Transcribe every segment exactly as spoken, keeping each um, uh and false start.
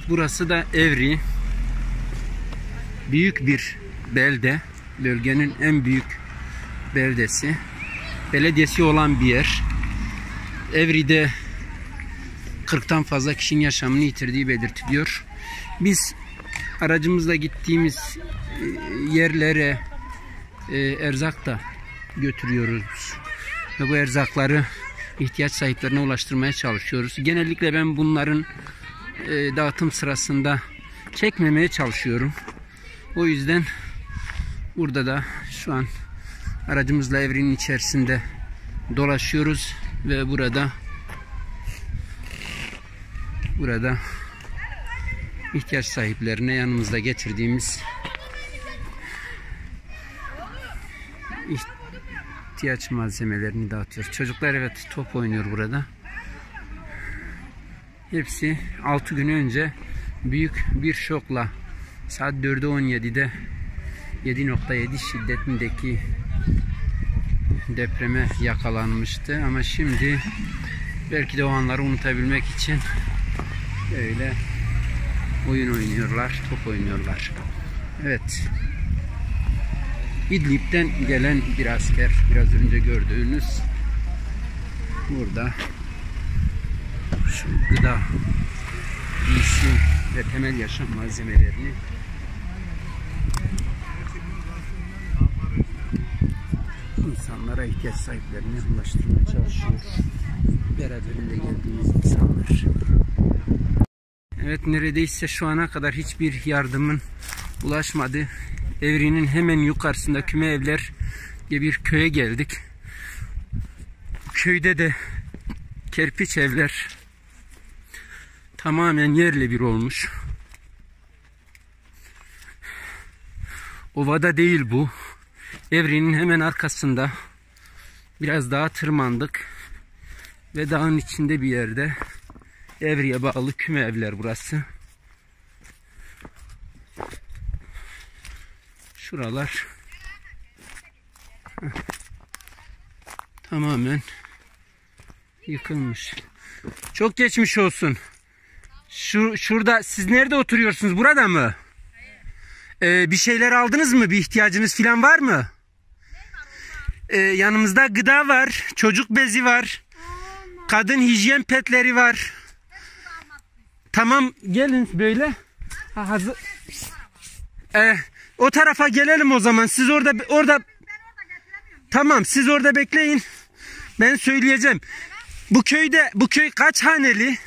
Burası da Evri. Büyük bir belde. Bölgenin en büyük beldesi. Belediyesi olan bir yer. Evri'de kırktan fazla kişinin yaşamını yitirdiği belirtiliyor. Biz aracımızla gittiğimiz yerlere erzak da götürüyoruz. Ve bu erzakları ihtiyaç sahiplerine ulaştırmaya çalışıyoruz. Genellikle ben bunların dağıtım sırasında çekmemeye çalışıyorum. O yüzden burada da şu an aracımızla Evri'nin içerisinde dolaşıyoruz ve burada burada ihtiyaç sahiplerine yanımızda getirdiğimiz ihtiyaç malzemelerini dağıtıyor. Çocuklar evet top oynuyor burada. Hepsi altı gün önce büyük bir şokla saat dörde on yedide yedi nokta yedi şiddetindeki depreme yakalanmıştı. Ama şimdi belki de o anları unutabilmek için böyle oyun oynuyorlar, top oynuyorlar. Evet. İdlib'den gelen bir asker, biraz önce gördüğünüz burada şu gıda, giysi ve temel yaşam malzemelerini insanlara, ihtiyaç sahiplerine ulaştırmaya çalışıyor. Beraberinde geldiğimiz insanlar. Evet, neredeyse şu ana kadar hiçbir yardımın ulaşmadı. Evri'nin hemen yukarısında Küme Evler diye bir köye geldik. Köyde de kerpiç evler tamamen yerle bir olmuş. Ovada değil bu. Evri'nin hemen arkasında biraz daha tırmandık ve dağın içinde bir yerde Evri'ye bağlı Küme Evler burası. Şuralar tamamen yıkılmış. Çok geçmiş olsun. Şu şurada siz nerede oturuyorsunuz? Burada mı? Ee, bir şeyler aldınız mı? Bir ihtiyacınız falan var mı? Ee, yanımızda gıda var, çocuk bezi var, kadın hijyen petleri var. Tamam, gelin böyle. Ha, hazır. Ee, o tarafa gelelim o zaman. Siz orada orada. Tamam, siz orada bekleyin. Ben söyleyeceğim. Bu köyde, bu köy kaç haneli?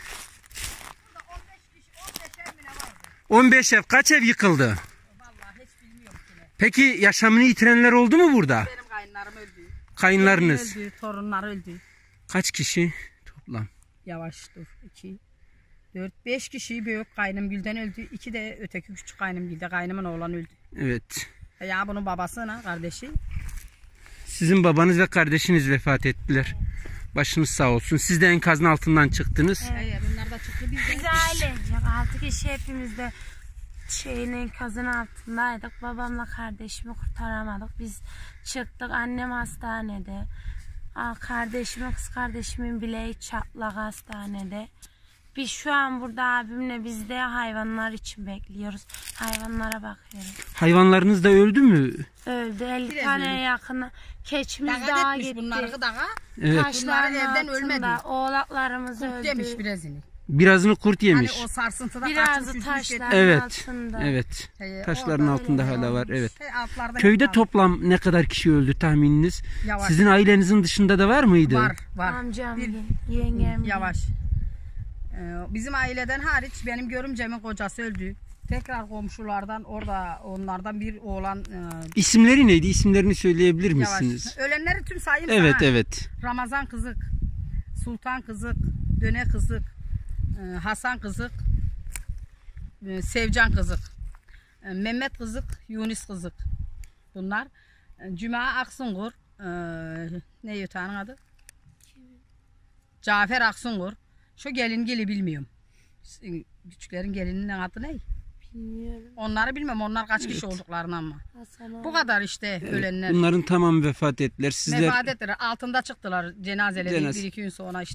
on beş ev. Kaç ev yıkıldı? Vallahi hiç bilmiyorum. Peki yaşamını yitirenler oldu mu burada? Benim kayınlarım öldü. Kayınlarınız? Öldü, torunlar öldü. Kaç kişi toplam? Yavaş dur. iki, dört, beş kişi büyük Kaynımgül'den öldü. iki de öteki küçük Kaynımgül'de. Kaynımın oğlan öldü. Evet. Ya bunun babasına, kardeşi. Sizin babanız ve kardeşiniz vefat ettiler. Başınız sağ olsun. Siz de enkazın altından çıktınız. Evet, bunlar da çıktı. Biz, Biz ailecek altı kişi hepimiz de şeyin enkazın altındaydık. Babamla kardeşimi kurtaramadık. Biz çıktık. Annem hastanede. Kardeşimin, kız kardeşimin bileği çatlak hastanede. Biz şu an burada abimle biz de hayvanlar için bekliyoruz. Hayvanlara bakıyoruz. Hayvanlarınız da öldü mü? Öldü. elli Biraz tane öldü. Yakını. Keçimiz dağa, dağa gitti. Bunları dağa. Evet. Taşların evden ölmedi. Oğlaklarımız kurt öldü. Yemiş birazını. Birazını kurt yemiş. Hani o sarsıntıda birazı taşların evet, altında. Evet. Hey, taşların altında hala olmuş. Var. Evet. Hey, köyde toplam ne kadar kişi öldü tahmininiz? Yavaş. Sizin ailenizin dışında da var mıydı? Var, var. Amcam, bir, yengem. Yavaş. Bizim aileden hariç benim görümcemin kocası öldü. Tekrar komşulardan orada onlardan bir oğlan. E, İsimleri neydi? İsimlerini söyleyebilir misiniz? Yavaş. Ölenleri tüm sayayım evet, sana. Evet. Ramazan Kızık, Sultan Kızık, Döne Kızık, e, Hasan Kızık, e, Sevcan Kızık, e, Mehmet Kızık, Yunus Kızık. Bunlar. E, Cuma Aksungur, e, ne yatağının adı? Cafer Aksungur. Şu gelingili bilmiyorum. Küçüklerin gelininin adı ne? Bilmiyorum. Onları bilmem. Onlar kaç evet. Kişi olduklarını ama. Hasan bu kadar işte evet. Ölenler. Bunların tamamı vefat ettiler. Sizler... Vefat ettiler. Altında çıktılar cenazeleri. Cenaz... Bir iki gün sonra işte.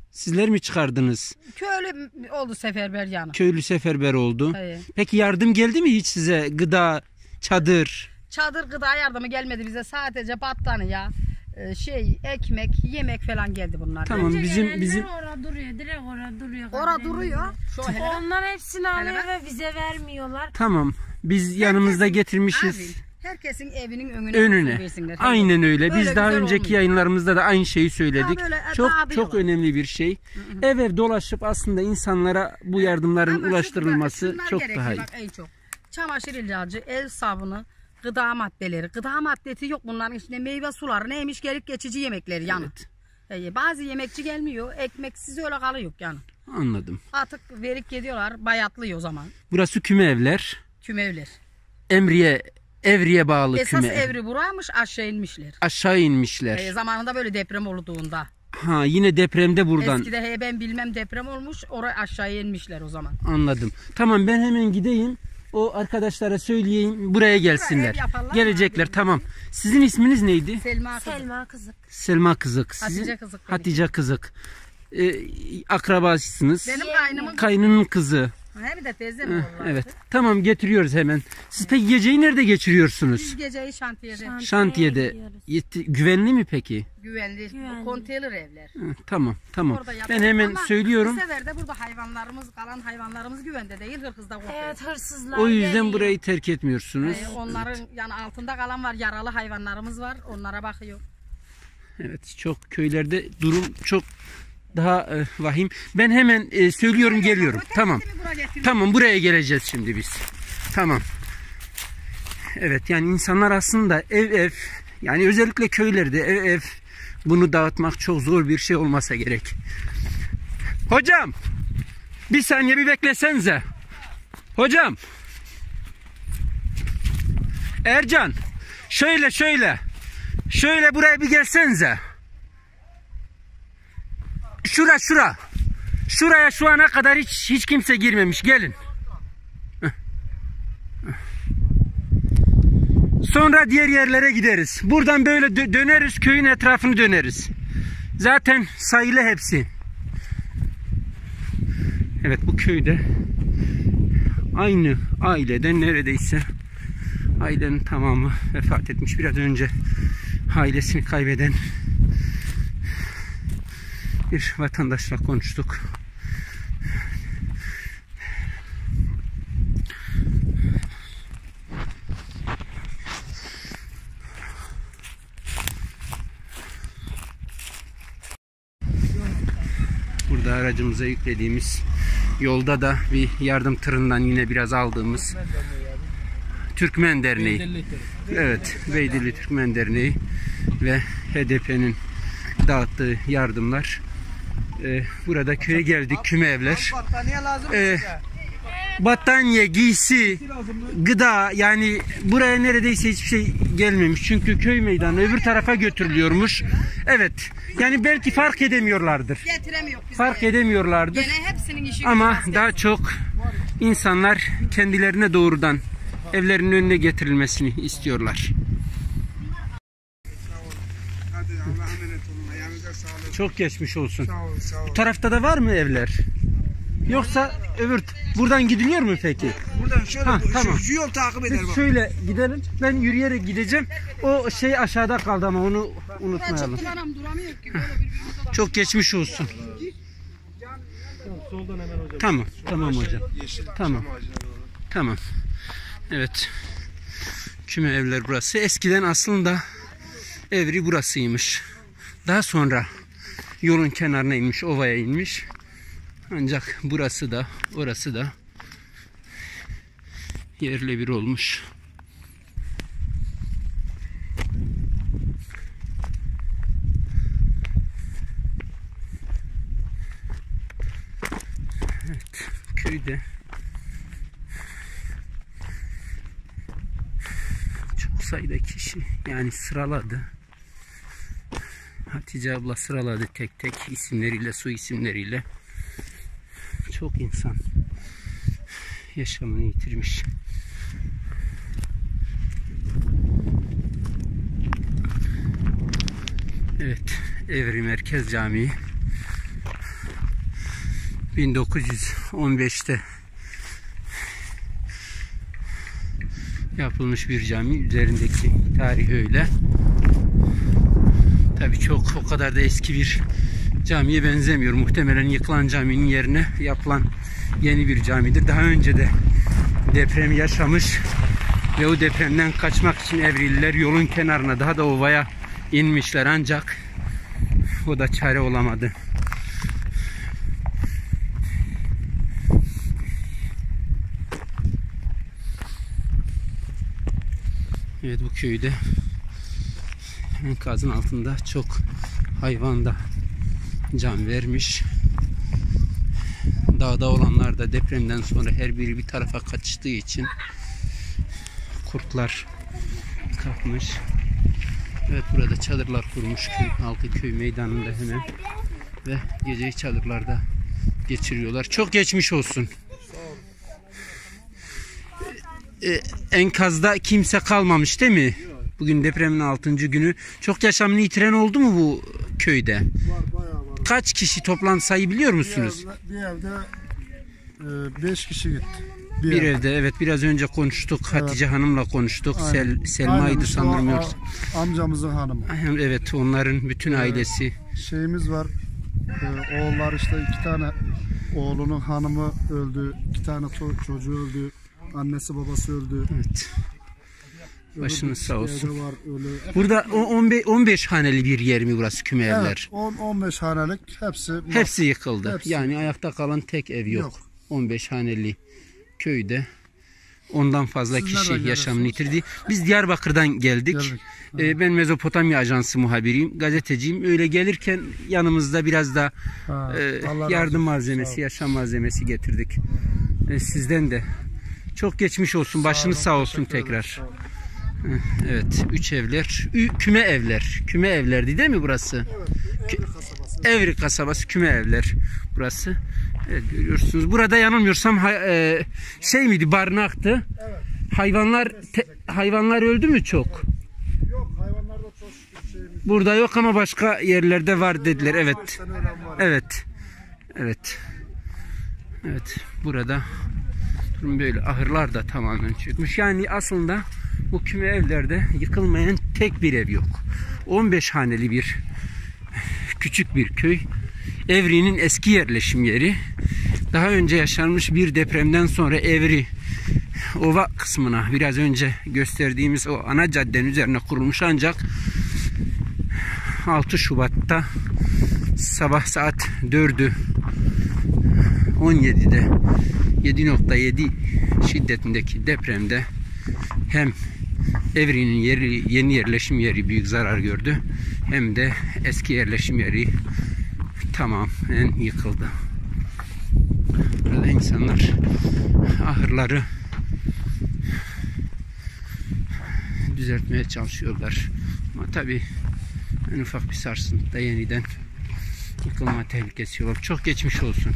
Sizler mi çıkardınız? Köylü oldu seferber yani. Köylü seferber oldu. Hayır. Peki yardım geldi mi hiç size? Gıda, çadır? Çadır gıda yardımı gelmedi bize. Sadece battaniye, şey, ekmek, yemek falan geldi bunlar. Tamam Önce bizim gelenler bizim orada duruyor, direkt orada duruyor. Ora duruyor. Şu hele. Onlar hepsini alıyor Hele ve bize vermiyorlar. tamam. Biz yanımızda getirmişiz. Abi, herkesin evinin önüne. Önüne. versinler. Aynen öyle. Böyle Biz daha güzel önceki olmuyor. yayınlarımızda da aynı şeyi söyledik. Ha, böyle Çok dağıtıyorlar. çok önemli bir şey. Hı hı. Ev ev dolaşıp aslında insanlara bu yardımların Ama şu- ulaştırılması şunlar çok gerekiyor, daha iyi. Bak, en çok. Çamaşır ilacı, el sabunu, gıda maddeleri. Gıda maddesi yok bunların içinde. Meyve suları neymiş, gelip geçici yemekleri yani. Evet. Ee, bazı yemekçi gelmiyor. Ekmeksiz öyle kalıyor yani. Anladım. Artık verip gidiyorlar. Bayatlıyor o zaman. Burası küme evler. Kümevler. Emriye Evriye bağlı Esas küme. evri buraymış, aşağı inmişler. Aşağı inmişler. Ee, zamanında böyle deprem olduğunda. Ha yine depremde buradan. Eskide he, ben bilmem deprem olmuş. Oraya aşağıya inmişler o zaman. Anladım. Tamam ben hemen gideyim. O arkadaşlara söyleyeyim buraya gelsinler. ev yaparlar Gelecekler abi. tamam. Sizin isminiz neydi? Selma kızı. Selma kızık. Selma Kızık. Sizin? Hatice Kızık benim. Hatice Kızık. Ee, akrabasısınız. Benim kaynımın. Kaynının kızı. Hem de teyzem Heh, oğulları. evet. Tamam getiriyoruz hemen. Siz peki geceyi nerede geçiriyorsunuz? Biz geceyi şantiyede. Şantiyeye Şantiyede. gidiyoruz. Yetti- güvenli mi peki? Güvenli. Güvenli. Konteyner evler. Hı, tamam tamam. Orada Ben yapıyoruz. hemen Ama söylüyorum. Bu sefer de burada hayvanlarımız, kalan hayvanlarımız güvende değil. Hırkızda korkuyor. Evet, hırsızlar O yüzden geliyor. burayı terk etmiyorsunuz. Ee, onların yani altında kalan var, yaralı hayvanlarımız var. Onlara bakıyor. Evet çok köylerde durum çok daha e, vahim. Ben hemen e, söylüyorum geliyorum. Öteki Tamam. mi buraya getiriyor? Tamam buraya geleceğiz şimdi biz. Tamam. Evet yani insanlar aslında ev ev yani özellikle köylerde ev ev bunu dağıtmak çok zor bir şey olmasa gerek. Hocam bir saniye bir beklesenize. Hocam. Ercan şöyle şöyle şöyle buraya bir gelsenize. Şura şura. Şuraya şu ana kadar hiç hiç kimse girmemiş. Gelin. Sonra diğer yerlere gideriz. Buradan böyle dö- döneriz. Köyün etrafını döneriz. Zaten sayılı hepsi. Evet bu köyde aynı aileden neredeyse ailenin tamamı vefat etmiş. Biraz önce ailesini kaybeden bir vatandaşla konuştuk. Burada aracımıza yüklediğimiz yolda da bir yardım tırından yine biraz aldığımız Türkmen Derneği. Evet, Beydili Türkmen Derneği ve H D P'nin dağıttığı yardımlar. Ee, burada köye geldik, küme evler. Ee, battaniye, giysi, gıda yani buraya neredeyse hiçbir şey gelmemiş. Çünkü köy meydanı öbür tarafa götürülüyormuş. Evet. Yani belki fark edemiyorlardır. Getiremiyor bize. Fark edemiyorlardır. Gene hepsinin işi Ama gücü daha rast çok insanlar kendilerine doğrudan evlerinin önüne getirilmesini istiyorlar. Hadi Allah'a emanet olun. Ayağınıza sağlık. Çok geçmiş olsun. Sağ olun, sağ olun. Bu tarafta da var mı evler? Yoksa öbür buradan gidiliyor mu peki? Buradan şöyle Ha, bu, tamam. şu, şu yol takip eder Biz bak. şöyle gidelim. Ben yürüyerek gideceğim. O şey aşağıda kaldı ama onu unutmayalım. Çıktı anam duramıyor ki. Böyle birbirimize bak. Çok geçmiş olsun. Tamam, tamam hocam. Tamam. Tamam. Evet. Küme evler burası. Eskiden aslında Evri burasıymış. Daha sonra yolun kenarına inmiş, ovaya inmiş. Ancak burası da, orası da yerle bir olmuş. Evet, köyde çok sayıda kişi yani sıraladı. Hatice abla sıraladı tek tek isimleriyle, su isimleriyle. Çok insan yaşamını yitirmiş. Evet, Evri Merkez Camii. bin dokuz yüz on beşte yapılmış bir cami. Üzerindeki tarih öyle. Tabii çok o kadar da eski bir camiye benzemiyor. Muhtemelen yıkılan caminin yerine yapılan yeni bir camidir. Daha önce de deprem yaşamış ve o depremden kaçmak için Evrililer yolun kenarına, daha da ovaya inmişler, ancak o da çare olamadı. Evet, bu köyde enkazın altında çok hayvan da can vermiş. Dağda olanlar da depremden sonra her biri bir tarafa kaçtığı için kurtlar kapmış. Evet, burada çadırlar kurmuş köy halkı, köy meydanında hemen, ve geceyi çadırlarda geçiriyorlar. Çok geçmiş olsun. Ee, enkazda kimse kalmamış değil mi? Bugün depremin altıncı günü. Çok yaşamını yitiren oldu mu bu köyde? Var, bayağı var. Kaç kişi toplam sayı biliyor musunuz? Bir evde, bir evde e, beş kişi gitti. Bir, Bir evde. evde, evet, biraz önce konuştuk. Evet. Hatice Hanım'la konuştuk. Aynen. Sel, Selma'ydı Aynen, işte sanırım o- yoksa. o Amcamızın hanımı. Evet, onların bütün ailesi. Şeyimiz var. E, oğullar işte iki tane, oğlunun hanımı öldü. İki tane to- çocuğu öldü. Annesi babası öldü. Evet. Başınız sağ olsun. Evde var öyle. Burada on beş on beş haneli bir yer mi burası, küme Evet, evler? on on beş hanelik hepsi. Hepsi yıkıldı. Hepsi. Yani ayakta kalan tek ev yok. Yok. on beş haneli köyde ondan fazla Siz kişi nereden yaşamını geliyorsunuz? yitirdi. Biz Diyarbakır'dan geldik. Geldik. Ee, ben Mezopotamya Ajansı muhabiriyim, gazeteciyim. Öyle gelirken yanımızda biraz da Ha, e, Allah razı yardım olsun. malzemesi, Sağ ol. yaşam malzemesi getirdik. E, sizden de çok geçmiş olsun. Başınız sağ olsun Teşekkür ederim. tekrar. Sağ olun. Evet, üç evler, Ü- küme evler. Küme evlerdi değil mi burası? Evri kasabası. Evri kasabası, küme evler burası. Evet, görüyorsunuz. Burada yanılmıyorsam hay- e, şey miydi, barınaktı. Evet. Hayvanlar te- hayvanlar öldü mü çok? Yok, hayvanlarda çok şükür şeyimiz. Burada yok ama başka yerlerde var dediler. Evet. Sen ölen var. Evet. Evet. Evet. Burada durum böyle. Ahırlar da tamamen çökmüş. Yani aslında bu küme evlerde yıkılmayan tek bir ev yok. on beş haneli bir küçük bir köy. Evri'nin eski yerleşim yeri. Daha önce yaşanmış bir depremden sonra Evri ova kısmına, biraz önce gösterdiğimiz o ana caddenin üzerine kurulmuş, ancak altı Şubat'ta sabah saat dördü on yedide yedi nokta yedi şiddetindeki depremde hem Evri'nin yeri, yeni yerleşim yeri büyük zarar gördü, hem de eski yerleşim yeri tamamen yıkıldı. Burada insanlar ahırları düzeltmeye çalışıyorlar. Ama tabii en ufak bir sarsıntıda yeniden yıkılma tehlikesi var. Çok geçmiş olsun.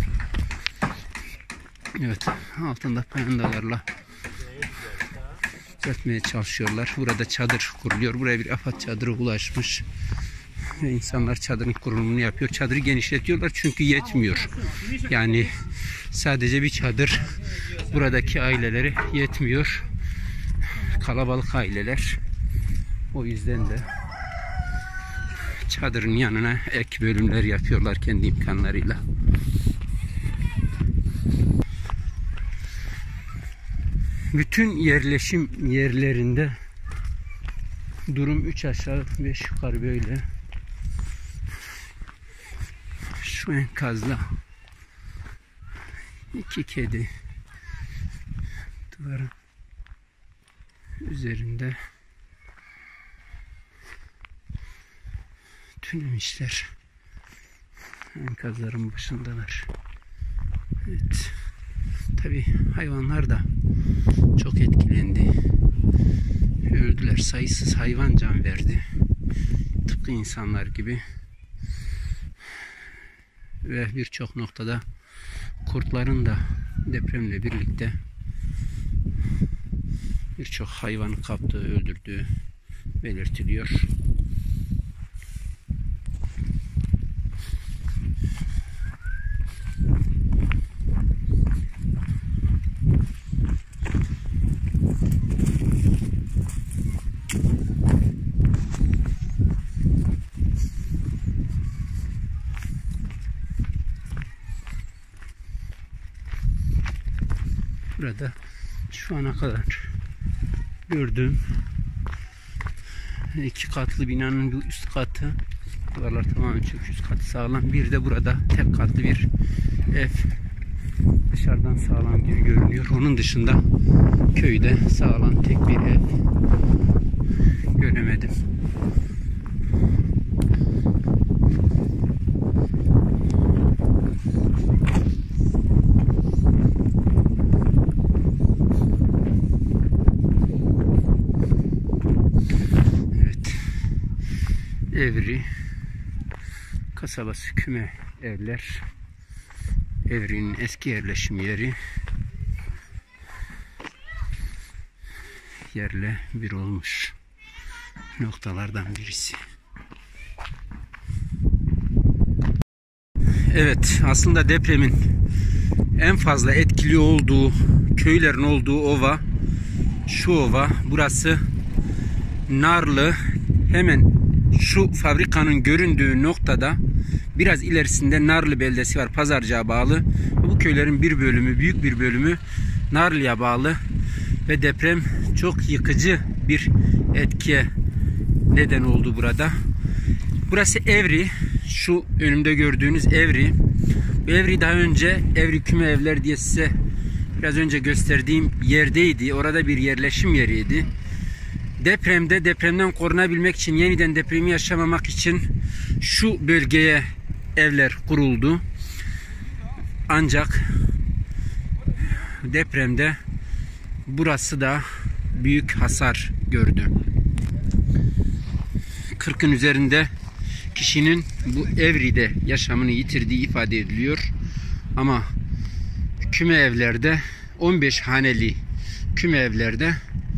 Evet, altında payandalarla düzeltmeye çalışıyorlar. Burada çadır kuruluyor. Buraya bir AFAD çadırı ulaşmış. Ve insanlar çadırın kurulumunu yapıyor. Çadırı genişletiyorlar çünkü yetmiyor. Yani sadece bir çadır buradaki ailelere yetmiyor. Kalabalık aileler. O yüzden de çadırın yanına ek bölümler yapıyorlar kendi imkanlarıyla. Bütün yerleşim yerlerinde durum üç aşağı beş yukarı böyle. Şu enkazda iki kedi duvarın üzerinde tünemişler. Enkazların başındalar. Evet. Tabii hayvanlar da çok etkilendi. Öldüler. Sayısız hayvan can verdi. Tıpkı insanlar gibi. Ve birçok noktada kurtların da depremle birlikte birçok hayvanı kaptığı, öldürdüğü belirtiliyor. Burada şu ana kadar gördüğüm iki katlı binanın bu üst katı, duvarlar tamamen çökmüş, üst katı sağlam. Bir de burada tek katlı bir ev dışarıdan sağlam gibi görünüyor. Onun dışında köyde sağlam tek bir ev göremedim. Evri kasabası küme evler. Evri'nin eski yerleşim yeri yerle bir olmuş noktalardan birisi. Evet, aslında depremin en fazla etkili olduğu köylerin olduğu ova şu ova. Burası Narlı. Hemen şu fabrikanın göründüğü noktada biraz ilerisinde Narlı beldesi var, Pazarcık'a bağlı. Bu köylerin bir bölümü, büyük bir bölümü Narlı'ya bağlı ve deprem çok yıkıcı bir etkiye neden oldu burada. Burası Evri. Şu önümde gördüğünüz Evri. Bu Evri daha önce Evri Küme Evler diye size biraz önce gösterdiğim yerdeydi. Orada bir yerleşim yeriydi. Depremde depremden korunabilmek için, yeniden depremi yaşamamak için şu bölgeye evler kuruldu. Ancak depremde burası da büyük hasar gördü. kırkın üzerinde kişinin bu Evri'de yaşamını yitirdiği ifade ediliyor. Ama küme evlerde, on beş haneli küme evlerde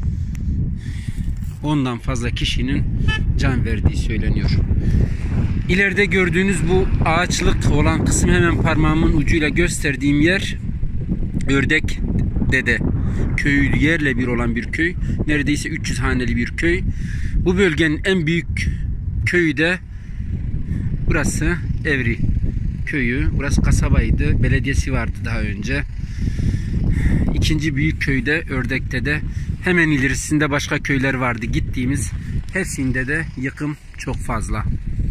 ondan fazla kişinin can verdiği söyleniyor. İleride gördüğünüz bu ağaçlık olan kısım, hemen parmağımın ucuyla gösterdiğim yer Ördek Dede köyü, yerle bir olan bir köy. Neredeyse üç yüz haneli bir köy. Bu bölgenin en büyük köyü de burası Evri köyü. Burası kasabaydı. Belediyesi vardı daha önce. İkinci büyük köyde Ördek'te de, hemen ilerisinde başka köyler vardı gittiğimiz. Hepsinde de yıkım çok fazla.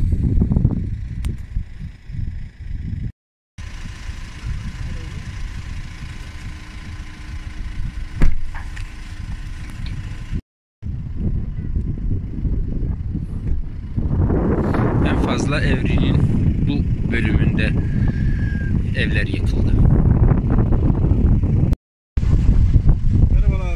En fazla Evri'nin bu bölümünde evler yıkıldı. Merhabalar.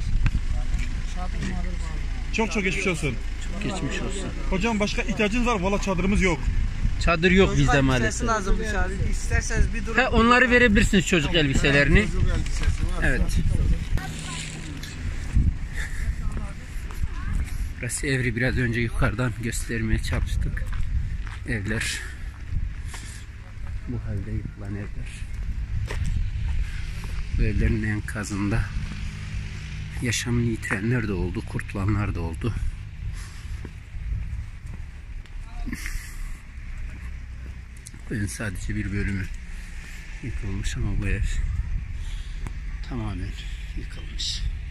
Çok çok geçmiş olsun. Geçmiş olsun. Hocam başka ihtiyacınız var mı? Valla çadırımız yok. Çadır yok bizde maalesef. lazımmış abi. İsterseniz bir durum. He, onları verebilirsiniz, çocuk elbiselerini. Evet. Burası Evri, biraz önce yukarıdan göstermeye çalıştık. Evler bu halde, yıkılan evler. Bu evlerin enkazında yaşamını yitirenler de oldu, kurtulanlar da oldu. Bu evin sadece bir bölümü yıkılmış ama bu ev tamamen yıkılmış.